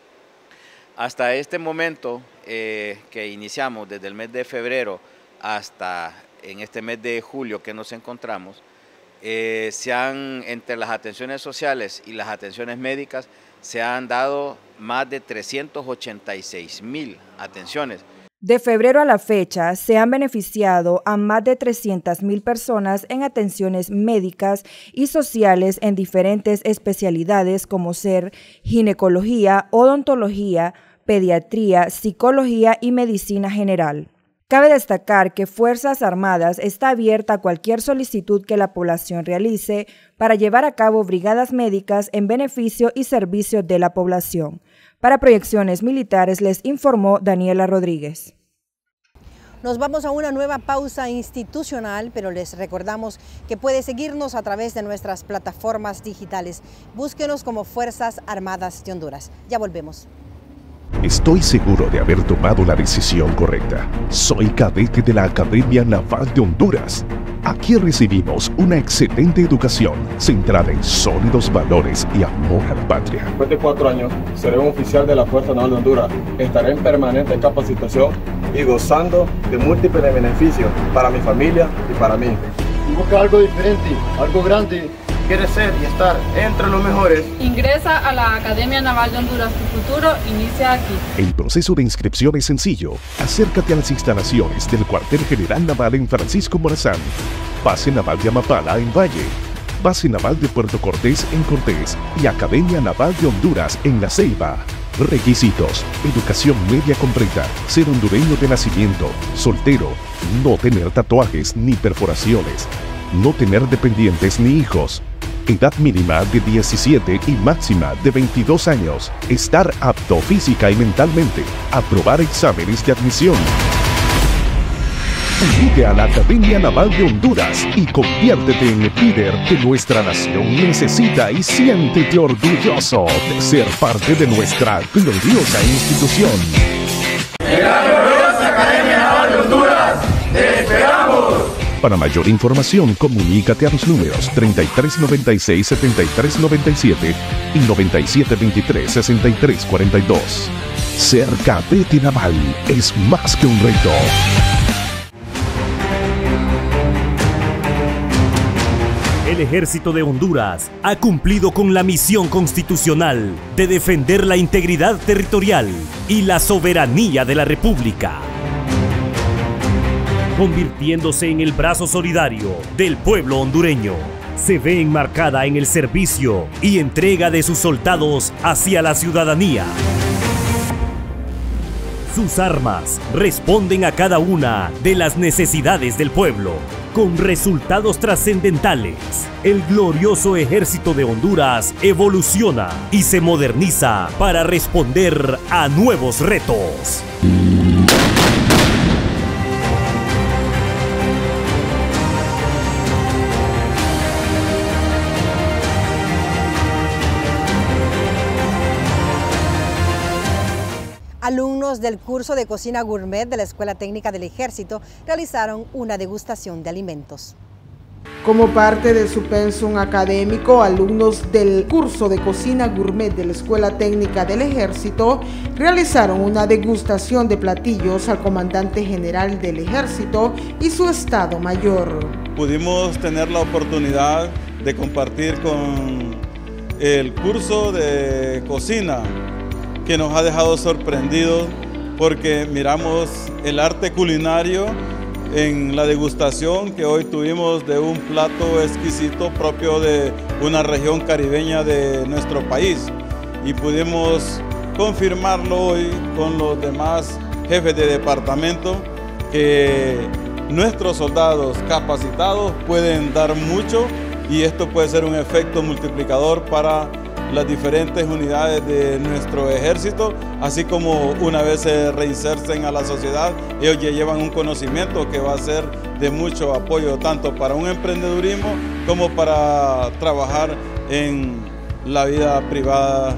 Hasta este momento que iniciamos, desde el mes de febrero hasta en este mes de julio que nos encontramos, entre las atenciones sociales y las atenciones médicas se han dado más de 386.000 atenciones. De febrero a la fecha se han beneficiado a más de 300.000 personas en atenciones médicas y sociales en diferentes especialidades como ser ginecología, odontología, pediatría, psicología y medicina general. Cabe destacar que Fuerzas Armadas está abierta a cualquier solicitud que la población realice para llevar a cabo brigadas médicas en beneficio y servicio de la población. Para Proyecciones Militares les informó Daniela Rodríguez. Nos vamos a una nueva pausa institucional, pero les recordamos que puede seguirnos a través de nuestras plataformas digitales. Búsquenos como Fuerzas Armadas de Honduras. Ya volvemos. Estoy seguro de haber tomado la decisión correcta. Soy cadete de la Academia Naval de Honduras. Aquí recibimos una excelente educación centrada en sólidos valores y amor a la patria. Después de 4 años, seré un oficial de la Fuerza Naval de Honduras. Estaré en permanente capacitación y gozando de múltiples beneficios para mi familia y para mí. Busca algo diferente, algo grande ¿Quieres ser y estar entre los mejores? Ingresa a la Academia Naval de Honduras. Tu futuro inicia aquí. El proceso de inscripción es sencillo. Acércate a las instalaciones del Cuartel General Naval en Francisco Morazán, Base Naval de Amapala en Valle, Base Naval de Puerto Cortés en Cortés y Academia Naval de Honduras en La Ceiba. Requisitos: educación media completa, ser hondureño de nacimiento, soltero, no tener tatuajes ni perforaciones, no tener dependientes ni hijos, edad mínima de 17 y máxima de 22 años, estar apto física y mentalmente, aprobar exámenes de admisión. Unite a la Academia Naval de Honduras y conviértete en el líder que nuestra nación necesita y siéntete orgulloso de ser parte de nuestra gloriosa institución. En la gloriosa Academia Naval de Honduras, ¡te esperamos! Para mayor información, comunícate a los números 3396-7397 y 9723-6342. Ser cadete naval es más que un reto. El Ejército de Honduras ha cumplido con la misión constitucional de defender la integridad territorial y la soberanía de la República, convirtiéndose en el brazo solidario del pueblo hondureño. Se ve enmarcada en el servicio y entrega de sus soldados hacia la ciudadanía. Sus armas responden a cada una de las necesidades del pueblo, con resultados trascendentales. El glorioso Ejército de Honduras evoluciona y se moderniza para responder a nuevos retos. Alumnos del curso de cocina gourmet de la Escuela Técnica del Ejército realizaron una degustación de alimentos. Como parte de su pensum académico, alumnos del curso de cocina gourmet de la Escuela Técnica del Ejército realizaron una degustación de platillos al comandante general del Ejército y su Estado Mayor. Pudimos tener la oportunidad de compartir con el curso de cocina, que nos ha dejado sorprendidos porque miramos el arte culinario en la degustación que hoy tuvimos de un plato exquisito propio de una región caribeña de nuestro país, y pudimos confirmarlo hoy con los demás jefes de departamento que nuestros soldados capacitados pueden dar mucho, y esto puede ser un efecto multiplicador para las diferentes unidades de nuestro ejército, así como una vez se reinserten a la sociedad, ellos ya llevan un conocimiento que va a ser de mucho apoyo tanto para un emprendedurismo como para trabajar en la vida privada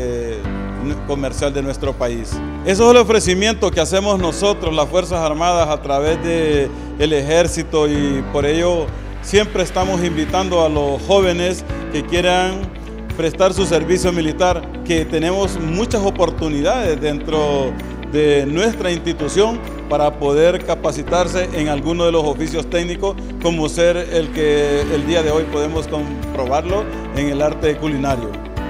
comercial de nuestro país. Eso es el ofrecimiento que hacemos nosotros, las Fuerzas Armadas, a través del ejército, y por ello siempre estamos invitando a los jóvenes que quieran prestar su servicio militar, que tenemos muchas oportunidades dentro de nuestra institución para poder capacitarse en alguno de los oficios técnicos, como ser el que el día de hoy podemos comprobarlo en el arte culinario.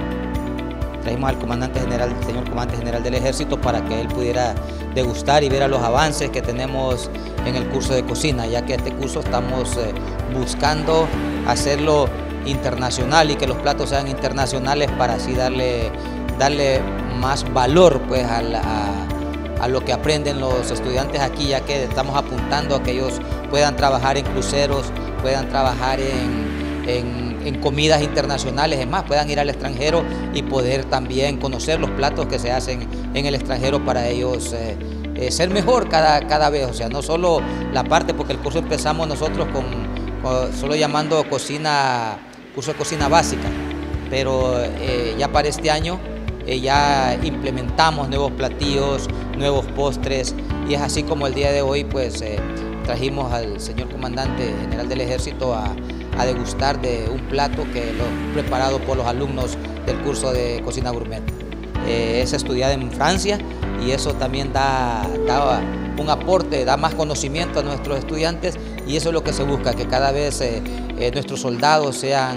Trajimos al comandante general, señor comandante general del Ejército, para que él pudiera degustar y ver los avances que tenemos en el curso de cocina, ya que este curso estamos buscando hacerlo internacional y que los platos sean internacionales, para así darle más valor pues a lo que aprenden los estudiantes aquí, ya que estamos apuntando a que ellos puedan trabajar en cruceros, puedan trabajar en comidas internacionales, es más, puedan ir al extranjero y poder también conocer los platos que se hacen en el extranjero, para ellos ser mejor cada vez. O sea, no solo la parte, porque el curso empezamos nosotros solo llamando curso de cocina básica, pero ya para este año ya implementamos nuevos platillos, nuevos postres, y es así como el día de hoy pues trajimos al señor comandante general del Ejército a degustar de un plato que lo preparado por los alumnos del curso de cocina gourmet. Es estudiada en Francia, y eso también da un aporte, da más conocimiento a nuestros estudiantes, y eso es lo que se busca, que cada vez nuestros soldados sean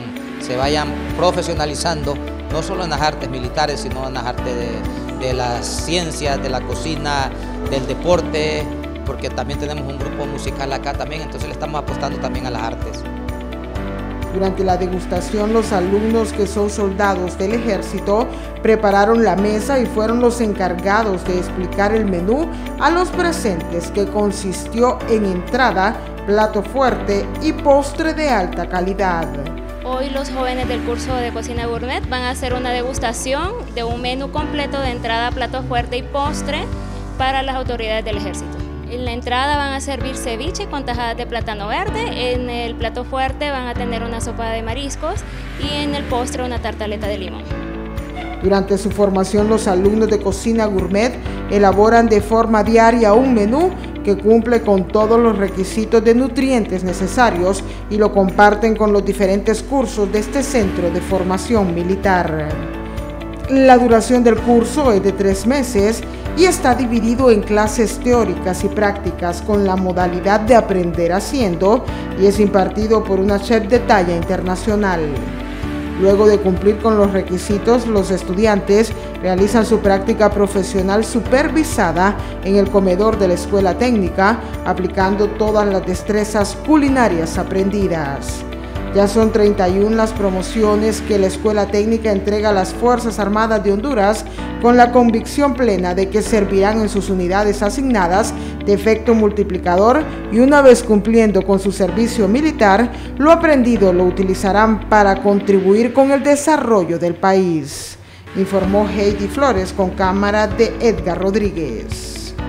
se vayan profesionalizando, no solo en las artes militares, sino en las artes de las ciencias, de la cocina, del deporte, porque también tenemos un grupo musical acá también, entonces le estamos apostando también a las artes. Durante la degustación, los alumnos que son soldados del ejército prepararon la mesa y fueron los encargados de explicar el menú a los presentes, que consistió en entrada, plato fuerte y postre de alta calidad. Hoy los jóvenes del curso de cocina gourmet van a hacer una degustación de un menú completo de entrada, plato fuerte y postre para las autoridades del ejército. En la entrada van a servir ceviche con tajadas de plátano verde, en el plato fuerte van a tener una sopa de mariscos y en el postre una tartaleta de limón. Durante su formación, los alumnos de cocina gourmet elaboran de forma diaria un menú que cumple con todos los requisitos de nutrientes necesarios y lo comparten con los diferentes cursos de este centro de formación militar. La duración del curso es de 3 meses y está dividido en clases teóricas y prácticas con la modalidad de aprender haciendo y es impartido por una chef de talla internacional. Luego de cumplir con los requisitos, los estudiantes realizan su práctica profesional supervisada en el comedor de la escuela técnica, aplicando todas las destrezas culinarias aprendidas. Ya son 31 las promociones que la Escuela Técnica entrega a las Fuerzas Armadas de Honduras con la convicción plena de que servirán en sus unidades asignadas de efecto multiplicador y una vez cumpliendo con su servicio militar, lo aprendido lo utilizarán para contribuir con el desarrollo del país, informó Heidi Flores con cámara de Edgar Rodríguez.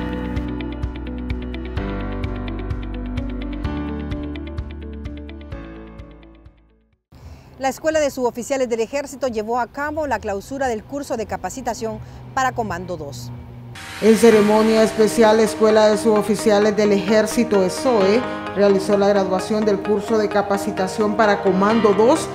La Escuela de Suboficiales del Ejército llevó a cabo la clausura del curso de capacitación para Comando 2. En ceremonia especial, la Escuela de Suboficiales del Ejército ESOE realizó la graduación del curso de capacitación para Comando 2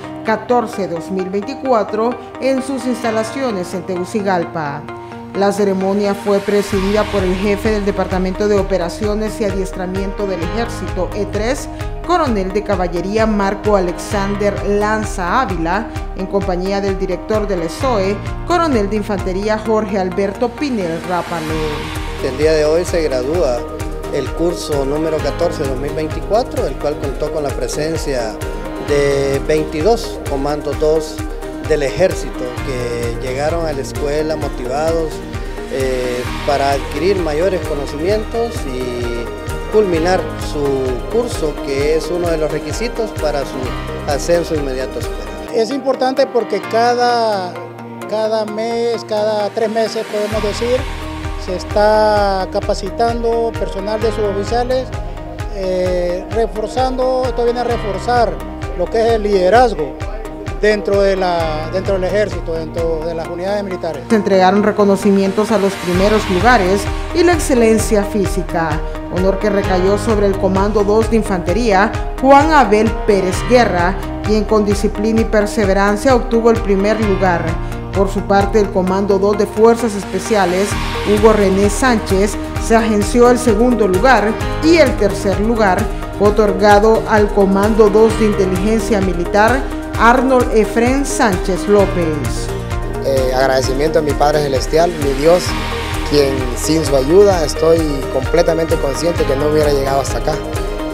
14-2024 en sus instalaciones en Tegucigalpa. La ceremonia fue presidida por el jefe del Departamento de Operaciones y Adiestramiento del Ejército E3, coronel de caballería Marco Alexander Lanza Ávila, en compañía del director del ESOE, coronel de infantería Jorge Alberto Pinel Rápalo. El día de hoy se gradúa el curso número 14-2024, el cual contó con la presencia de 22 comandos 2 del ejército que llegaron a la escuela motivados para adquirir mayores conocimientos y culminar su curso, que es uno de los requisitos para su ascenso inmediato a escuela. Es importante porque cada mes, cada 3 meses podemos decir, se está capacitando personal de suboficiales, reforzando, esto viene a reforzar lo que es el liderazgo dentro del ejército, dentro de las unidades militares. Se entregaron reconocimientos a los primeros lugares y la excelencia física, honor que recayó sobre el Comando 2 de Infantería, Juan Abel Pérez Guerra, quien con disciplina y perseverancia obtuvo el primer lugar. Por su parte, el Comando 2 de Fuerzas Especiales, Hugo René Sánchez, se agenció el segundo lugar y el tercer lugar fue otorgado al Comando 2 de Inteligencia Militar, Arnold Efrén Sánchez López. Agradecimiento a mi Padre Celestial, mi Dios, quien sin su ayuda estoy completamente consciente que no hubiera llegado hasta acá.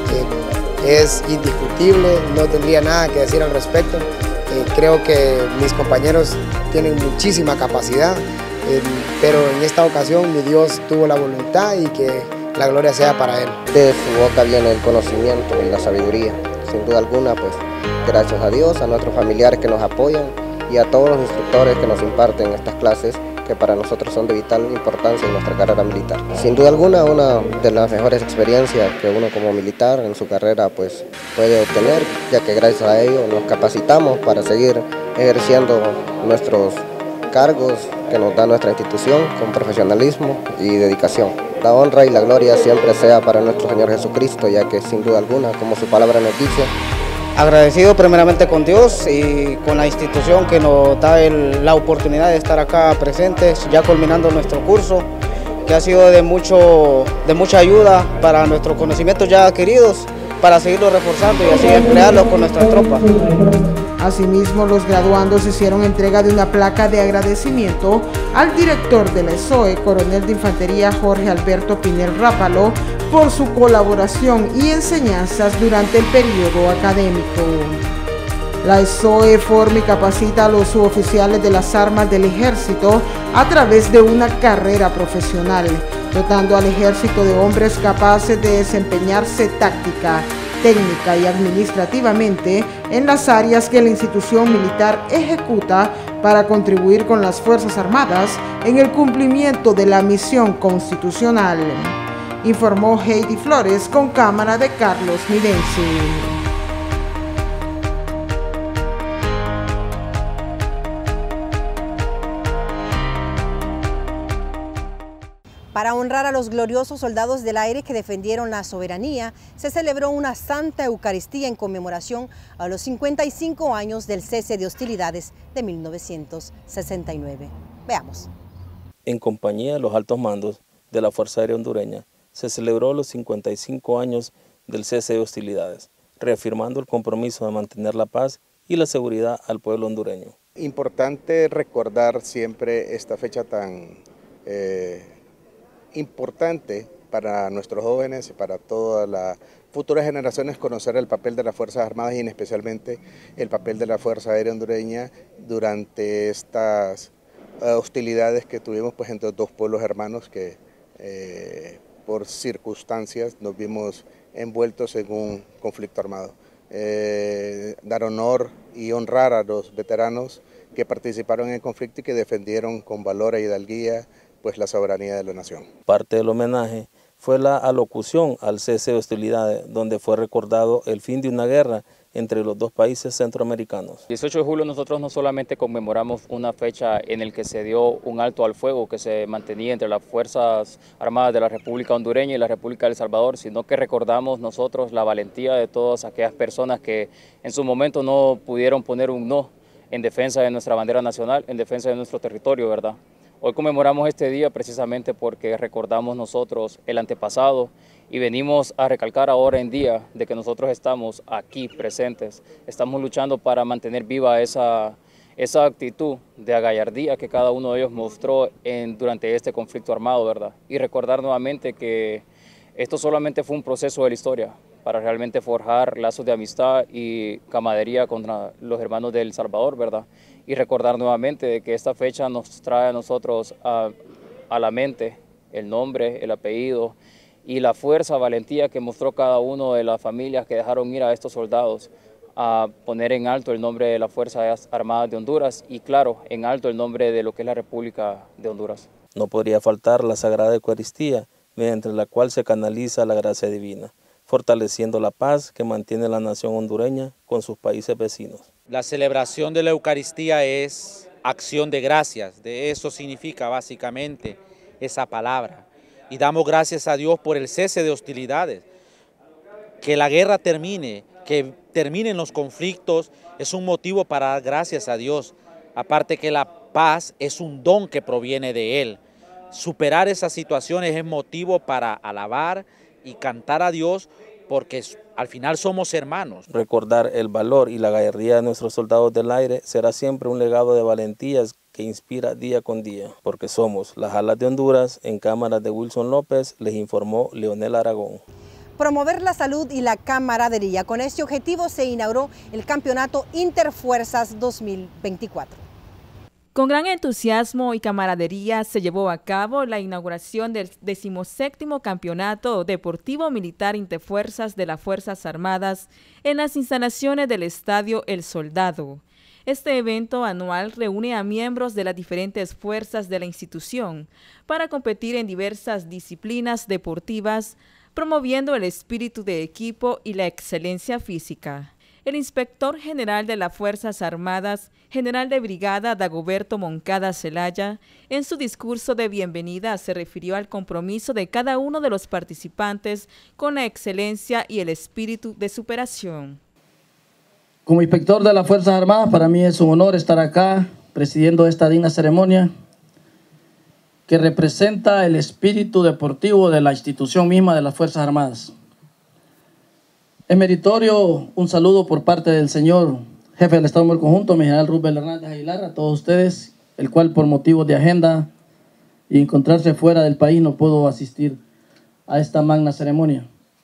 Es indiscutible, no tendría nada que decir al respecto. Creo que mis compañeros tienen muchísima capacidad, pero en esta ocasión mi Dios tuvo la voluntad y que la gloria sea para Él. De su boca viene el conocimiento y la sabiduría. Sin duda alguna, pues gracias a Dios, a nuestros familiares que nos apoyan y a todos los instructores que nos imparten estas clases, que para nosotros son de vital importancia en nuestra carrera militar. Sin duda alguna, una de las mejores experiencias que uno como militar en su carrera pues puede obtener, ya que gracias a ello nos capacitamos para seguir ejerciendo nuestros cargos que nos da nuestra institución con profesionalismo y dedicación. La honra y la gloria siempre sea para nuestro Señor Jesucristo, ya que sin duda alguna, como su palabra nos dice, agradecido primeramente con Dios y con la institución que nos da la oportunidad de estar acá presentes, ya culminando nuestro curso, que ha sido de mucha ayuda para nuestros conocimientos ya adquiridos, para seguirlos reforzando y así emplearlos con nuestras tropas. Asimismo, los graduandos hicieron entrega de una placa de agradecimiento al director de la ESOE, coronel de infantería Jorge Alberto Pinel Rápalo, por su colaboración y enseñanzas durante el periodo académico. La ESOE forma y capacita a los suboficiales de las armas del Ejército a través de una carrera profesional, dotando al Ejército de hombres capaces de desempeñarse táctica, técnica y administrativamente en las áreas que la institución militar ejecuta para contribuir con las Fuerzas Armadas en el cumplimiento de la misión constitucional, informó Heidi Flores con cámara de Carlos Midense. Para honrar a los gloriosos soldados del aire que defendieron la soberanía, se celebró una Santa Eucaristía en conmemoración a los 55 años del cese de hostilidades de 1969. Veamos. En compañía de los altos mandos de la Fuerza Aérea Hondureña, se celebró los 55 años del cese de hostilidades, reafirmando el compromiso de mantener la paz y la seguridad al pueblo hondureño. Importante recordar siempre esta fecha tan importante para nuestros jóvenes y para todas las futuras generaciones, conocer el papel de las Fuerzas Armadas y especialmente el papel de la Fuerza Aérea Hondureña durante estas hostilidades que tuvimos pues entre dos pueblos hermanos que por circunstancias nos vimos envueltos en un conflicto armado. Dar honor y honrar a los veteranos que participaron en el conflicto y que defendieron con valor e hidalguía pues la soberanía de la nación. Parte del homenaje fue la alocución al cese de hostilidades, donde fue recordado el fin de una guerra entre los dos países centroamericanos. El 18 de julio nosotros no solamente conmemoramos una fecha en la que se dio un alto al fuego que se mantenía entre las Fuerzas Armadas de la República Hondureña y la República de El Salvador, sino que recordamos nosotros la valentía de todas aquellas personas que en su momento no pudieron poner un no en defensa de nuestra bandera nacional, en defensa de nuestro territorio, ¿verdad? Hoy conmemoramos este día precisamente porque recordamos nosotros el antepasado y venimos a recalcar ahora en día de que nosotros estamos aquí presentes, estamos luchando para mantener viva esa actitud de gallardía que cada uno de ellos mostró durante este conflicto armado, ¿verdad? Y recordar nuevamente que esto solamente fue un proceso de la historia para realmente forjar lazos de amistad y camaradería contra los hermanos de El Salvador, ¿verdad? Y recordar nuevamente de que esta fecha nos trae a nosotros a la mente el nombre, el apellido y la fuerza, valentía que mostró cada uno de las familias que dejaron ir a estos soldados a poner en alto el nombre de las Fuerzas Armadas de Honduras y claro, en alto el nombre de lo que es la República de Honduras. No podría faltar la Sagrada Eucaristía, mediante la cual se canaliza la gracia divina, fortaleciendo la paz que mantiene la nación hondureña con sus países vecinos. La celebración de la Eucaristía es acción de gracias, de eso significa básicamente esa palabra. Y damos gracias a Dios por el cese de hostilidades, que la guerra termine, que terminen los conflictos, es un motivo para dar gracias a Dios. Aparte que la paz es un don que proviene de Él. Superar esas situaciones es motivo para alabar y cantar a Dios porque al final somos hermanos. Recordar el valor y la gallardía de nuestros soldados del aire será siempre un legado de valentías que inspira día con día, porque somos las alas de Honduras. En cámara de Wilson López les informó Leonel Aragón. Promover la salud y la camaradería. Con este objetivo se inauguró el Campeonato Interfuerzas 2024. Con gran entusiasmo y camaradería se llevó a cabo la inauguración del 17º Campeonato Deportivo Militar Interfuerzas de las Fuerzas Armadas en las instalaciones del Estadio El Soldado. Este evento anual reúne a miembros de las diferentes fuerzas de la institución para competir en diversas disciplinas deportivas, promoviendo el espíritu de equipo y la excelencia física. El inspector general de las Fuerzas Armadas, general de brigada Dagoberto Moncada Zelaya, en su discurso de bienvenida se refirió al compromiso de cada uno de los participantes con la excelencia y el espíritu de superación. Como inspector de las Fuerzas Armadas, para mí es un honor estar acá presidiendo esta digna ceremonia que representa el espíritu deportivo de la institución misma de las Fuerzas Armadas. Es meritorio un saludo por parte del señor jefe del Estado Mayor Conjunto, mi general Rubén Hernández Aguilar, a todos ustedes, el cual por motivos de agenda y encontrarse fuera del país no puedo asistir a esta magna ceremonia.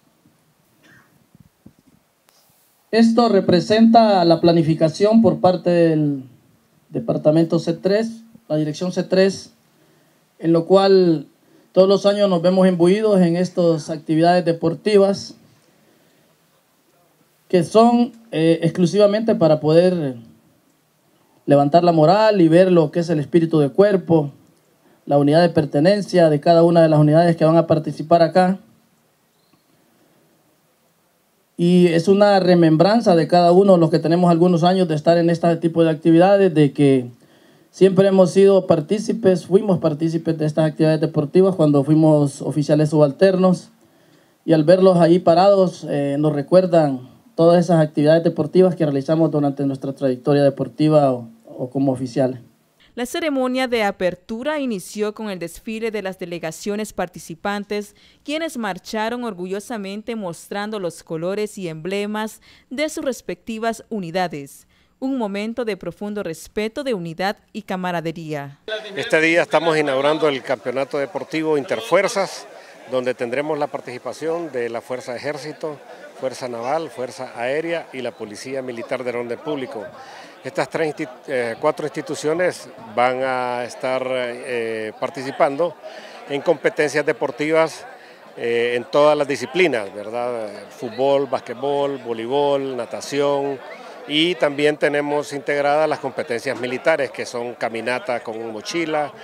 Esto representa la planificación por parte del departamento C3, la dirección C3, en lo cual todos los años nos vemos imbuidos en estas actividades deportivas que son exclusivamente para poder levantar la moral y ver lo que es el espíritu de cuerpo, la unidad de pertenencia de cada una de las unidades que van a participar acá. Y es una remembranza de cada uno de los que tenemos algunos años de estar en este tipo de actividades, de que siempre hemos sido partícipes, fuimos partícipes de estas actividades deportivas cuando fuimos oficiales subalternos, y al verlos ahí parados nos recuerdan todas esas actividades deportivas que realizamos durante nuestra trayectoria deportiva o como oficiales. La ceremonia de apertura inició con el desfile de las delegaciones participantes, quienes marcharon orgullosamente mostrando los colores y emblemas de sus respectivas unidades. Un momento de profundo respeto, de unidad y camaradería. Este día estamos inaugurando el campeonato deportivo Interfuerzas, donde tendremos la participación de la Fuerza Ejército, Fuerza Naval, Fuerza Aérea y la Policía Militar del Orden Público. Estas cuatro instituciones van a estar participando en competencias deportivas en todas las disciplinas, ¿verdad? Fútbol, básquetbol, voleibol, natación, y también tenemos integradas las competencias militares, que son caminata con mochila,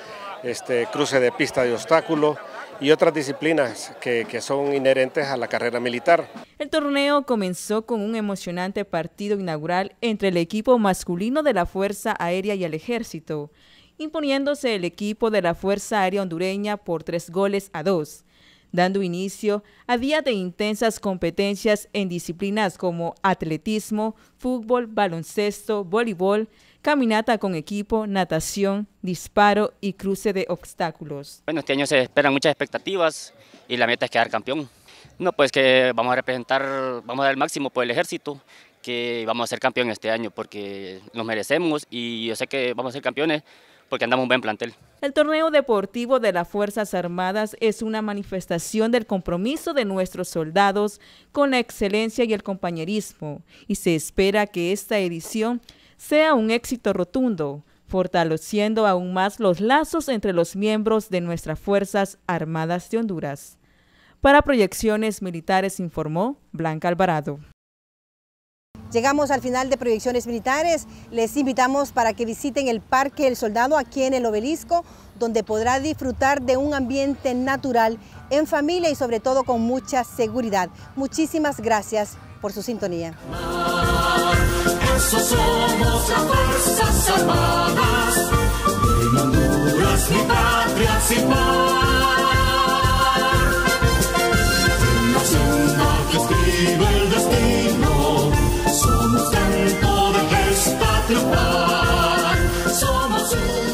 cruce de pista de obstáculos y otras disciplinas que son inherentes a la carrera militar. El torneo comenzó con un emocionante partido inaugural entre el equipo masculino de la Fuerza Aérea y el Ejército, imponiéndose el equipo de la Fuerza Aérea hondureña por 3-2, dando inicio a días de intensas competencias en disciplinas como atletismo, fútbol, baloncesto, voleibol, caminata con equipo, natación, disparo y cruce de obstáculos. Bueno, este año se esperan muchas expectativas y la meta es quedar campeón. No, pues que vamos a representar, vamos a dar el máximo por el Ejército, que vamos a ser campeón este año porque nos merecemos y yo sé que vamos a ser campeones porque andamos un buen plantel. El torneo deportivo de las Fuerzas Armadas es una manifestación del compromiso de nuestros soldados con la excelencia y el compañerismo, y se espera que esta edición sea un éxito rotundo, fortaleciendo aún más los lazos entre los miembros de nuestras Fuerzas Armadas de Honduras. Para Proyecciones Militares informó Blanca Alvarado. Llegamos al final de Proyecciones Militares. Les invitamos para que visiten el Parque El Soldado aquí en el Obelisco, donde podrá disfrutar de un ambiente natural, en familia y sobre todo con mucha seguridad. Muchísimas gracias por su sintonía. Eso somos las Fuerzas Armadas, en Honduras mi patria sin par. Una senda que escribe el destino, somos canto de gesta triunfal, somos